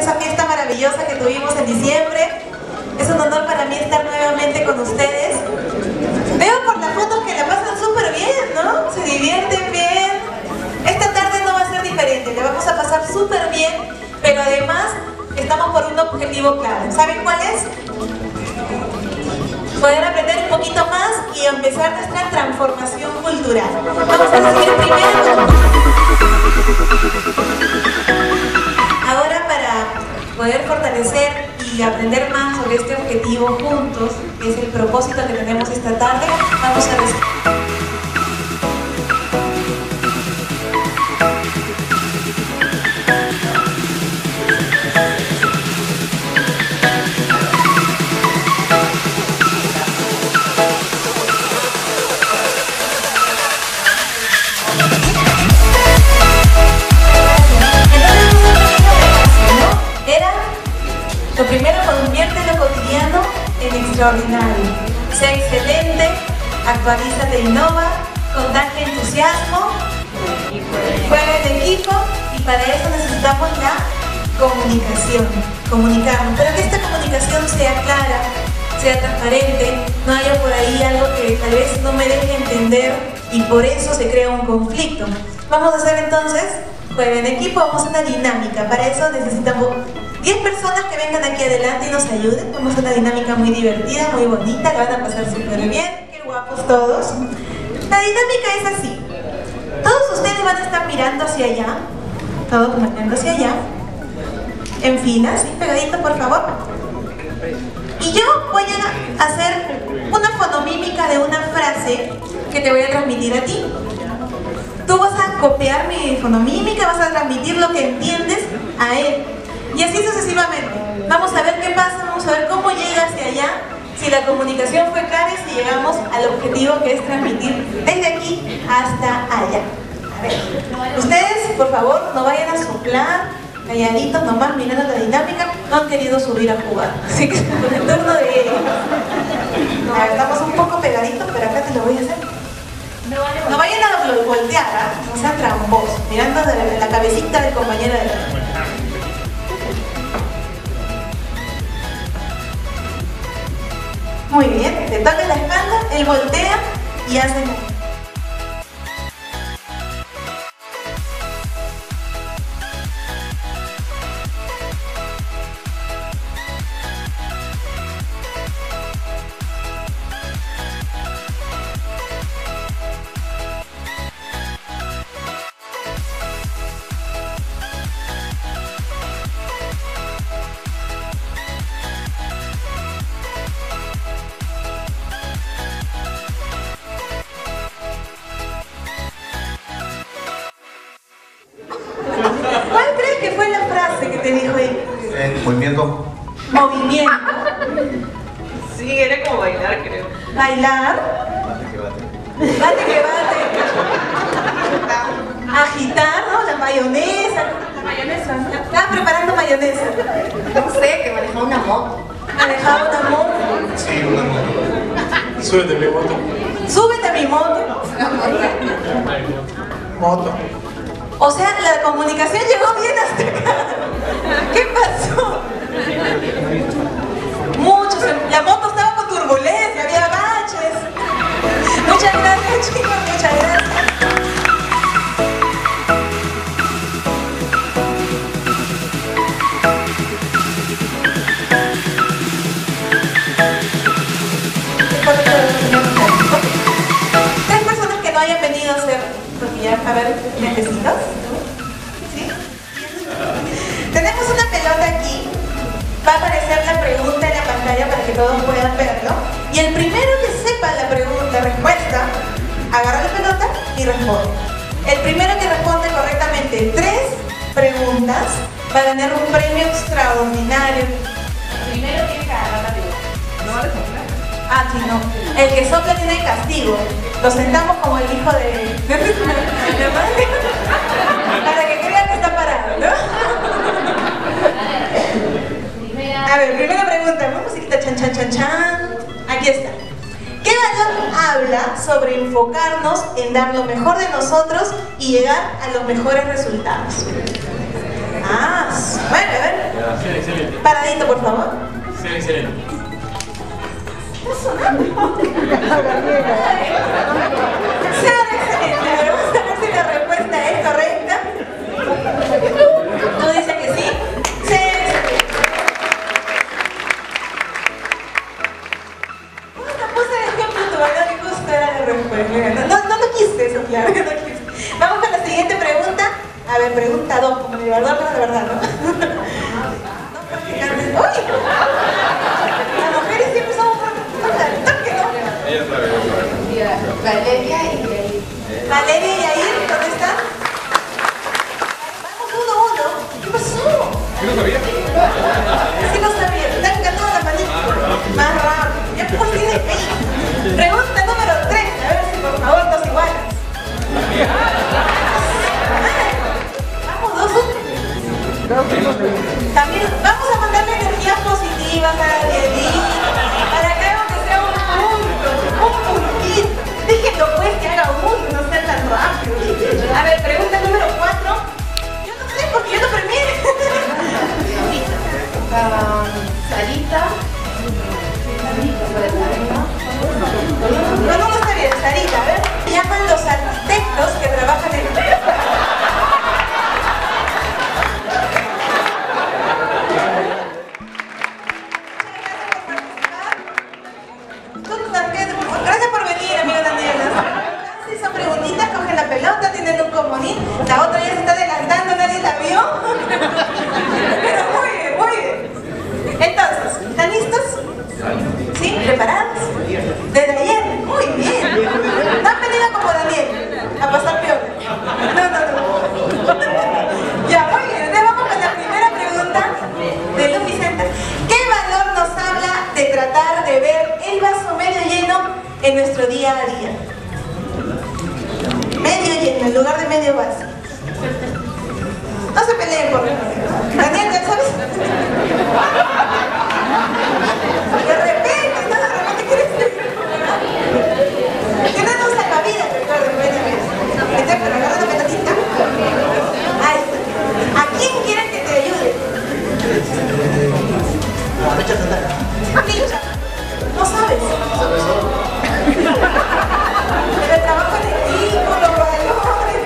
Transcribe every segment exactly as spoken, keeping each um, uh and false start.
esa fiesta maravillosa que tuvimos en diciembre. Es un honor para mí estar nuevamente con ustedes. Veo por las fotos que la pasan súper bien, ¿no? Se divierten bien. Esta tarde no va a ser diferente, la vamos a pasar súper bien, pero además estamos por un objetivo claro. ¿Saben cuál es? Poder aprender un poquito más y empezar nuestra transformación cultural. Vamos a seguir primero. Ahora, para poder fortalecer y aprender más sobre este objetivo juntos, que es el propósito que tenemos esta tarde, vamos a recibir. Lo primero, convierte lo cotidiano en extraordinario. Sea excelente, actualízate e innova, contagia entusiasmo, juega en equipo, y para eso necesitamos la comunicación, comunicarnos. Pero que esta comunicación sea clara, sea transparente, no haya por ahí algo que tal vez no me deje entender y por eso se crea un conflicto. Vamos a hacer entonces, juega en equipo, vamos a una dinámica. Para eso necesitamos diez personas que vengan aquí adelante y nos ayuden. Vamos a una dinámica muy divertida, muy bonita, la van a pasar súper bien. Qué guapos todos. La dinámica es así. Todos ustedes van a estar mirando hacia allá, todos mirando hacia allá, en filas, ¿sí? Pegadito por favor. Y yo voy a hacer una fonomímica de una frase que te voy a transmitir a ti. Tú vas a copiar mi fonomímica, vas a transmitir lo que entiendes a él. Y así sucesivamente. Vamos a ver qué pasa, vamos a ver cómo llega hacia allá, si la comunicación fue clara y si llegamos al objetivo que es transmitir desde aquí hasta allá. A ver, ustedes, por favor, no vayan a soplar, calladitos, nomás mirando la dinámica, no han querido subir a jugar. Así que es el turno de ellos. A ver, estamos un poco pegaditos, pero acá te lo voy a hacer. No vayan a voltear, ¿eh? No sean tramposos, mirando de la cabecita del compañero de la... Muy bien, le toca la espalda, él voltea y hace... ¿Cuál crees que fue la frase que te dijo él? Eh, movimiento. Movimiento. Sí, era como bailar, creo. Bailar. Bate que bate. Bate que bate. Agitar, ¿no? La mayonesa. La mayonesa, ¿no? Estaba preparando mayonesa. No sé, que manejaba una moto. Manejaba una moto. Sí, una moto. Súbete mi moto. Súbete a mi moto. Moto. O sea, la comunicación llegó bien hasta acá. ¿Qué pasó? Muchos, la moto estaba con turbulencia, había baches. Muchas gracias, chicos, muchas gracias. Tres personas que no hayan venido a hacer... Ya, a ver, ¿necesitas? ¿Sí? Tenemos una pelota aquí. Va a aparecer la pregunta en la pantalla para que todos puedan verlo. Y el primero que sepa la pregunta, la respuesta, agarra la pelota y responde. El primero que responde correctamente tres preguntas va a ganar un premio extraordinario. El primero tiene que agarrar la pelota. ¿No vale soplar? Ah, sí, no. El que sopla tiene castigo. Lo sentamos como el hijo de... de madre. Para que crean que está parado, ¿no? A ver, primera pregunta. Una musiquita chan, chan, chan, chan. Aquí está. ¿Qué valor habla sobre enfocarnos en dar lo mejor de nosotros y llegar a los mejores resultados? Ah, bueno, a ver. Ser excelente. Paradito, por favor. Ser excelente. Está sonando. Ser excelente. A ver, vamos a ver si la respuesta es correcta. ¿Tú dices que sí? Ser excelente. ¿Cómo te puse de ejemplo tu valor y justo era la respuesta? No, no lo quise, Sofía, no lo quise. Vamos con la siguiente pregunta. A ver, pregunta dos, como de verdad, pero de verdad, ¿no? No practicantes. ¡Uy! Las mujeres siempre somos practicantes, ¿no? Ella sabe, ella sabe. Valeria y Yair. Valeria y Yair, ¿dónde están? Vamos uno a uno. ¿Qué pasó? ¿Qué no sabía? Sí lo sabía, te han ganado la manita. Más rápido, ya por fin de fe. Pregunta número tres, a ver si por favor dos iguales. Vamos, dos, uno. También vamos a mandarle energías positivas a Danielita, para que haga que sea un punto, un puntito. Déjenlo pues que haga uno, no sea tan rápido. A ver, pregunta número cuatro. Yo no sé porque yo no premié. Ah, Sarita. No, no, no está bien, Sarita, a ver. Se llaman los arquitectos que trabajan en... Gracias por venir, amigo Daniela. Si son preguntitas, cogen la pelota, tienen un comodín. La otra ya se está adelantando, nadie la vio. Pero muy bien, muy bien. Entonces, ¿están listos? ¿Sí? ¿Preparados? Desde ayer. Muy bien. No han venido como Daniel a pasar peor. No, no, no. Ya, muy bien. Entonces vamos con la primera pregunta de Luffy Center. ¿Qué valor nos habla de tratar de ver el vaso medio lleno en nuestro día a día? Medio lleno en lugar de medio vaso. No se peleen por favor. Daniel, ¿ya sabes? De repente, no, de repente quieres. Tienes un salvavidas, recuerden, buena vez. Este, pero agarra la pelotita. Ahí está. ¿A quién quieres que te ayude? A Richa. No sabes. Pero el trabajo en equipo, los valores.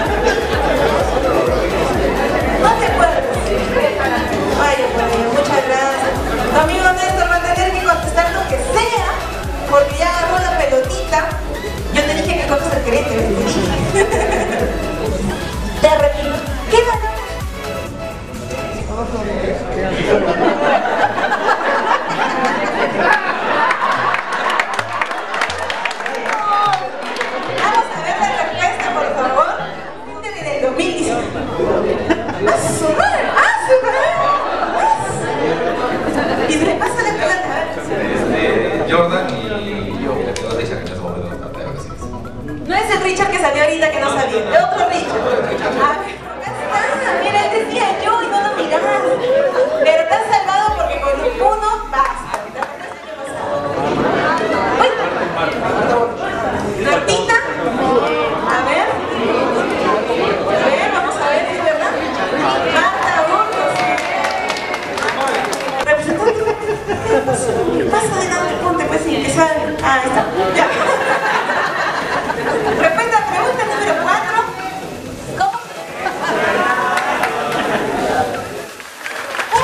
No te acuerdas. Vaya, por ello, muchas gracias. Tu amigo Néstor va a tener que contestar lo que sea, porque ya agarró la pelotita. Yo te dije que coges el crete, ¿ves? Te dije. Te repito, ¿qué valor? Vamos a ver la respuesta, por favor. Desde el dos mil diecinueve. ¡Ah, su madre! ¡Ah, su madre! Y se le pasa la pelota, a ver. Este, Jordan y yo, que tengo Richard, que en ese momento no está de vacaciones. No es el Richard que salió ahorita que no sabía, el otro Richard. A ver, acá está. Mira, él decía yo y no lo miraron. Pero te has salvado porque con uno basta. Uy. Martita. A ver. A ver, vamos a ver si es verdad. Marta Burgos. Representante. ¿Qué pasa? ¿Qué pasa de nada? Ponte pues sin que sea. Ah, ahí está. Ya. Respuesta a pregunta número cuatro. ¿Cómo?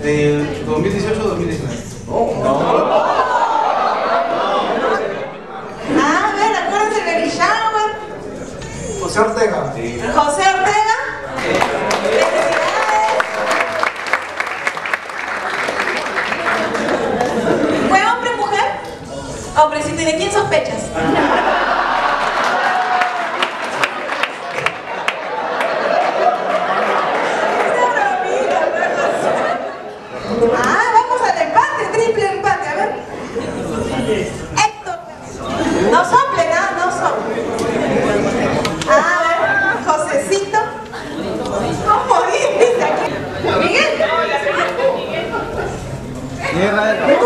Del dos mil dieciocho a dos mil diecinueve. Ah, a ver, acuérdense de Baby Shower. José Ortega. José Ortega. Felicidades. ¿Fue hombre o mujer? Hombrecito, ¿y de quién sospechas? Ah, vamos al empate, triple empate, a ver. Héctor. No sople, nada, no sople. A ver, Josecito. ¿Cómo dice aquí? Miguel. Miguel.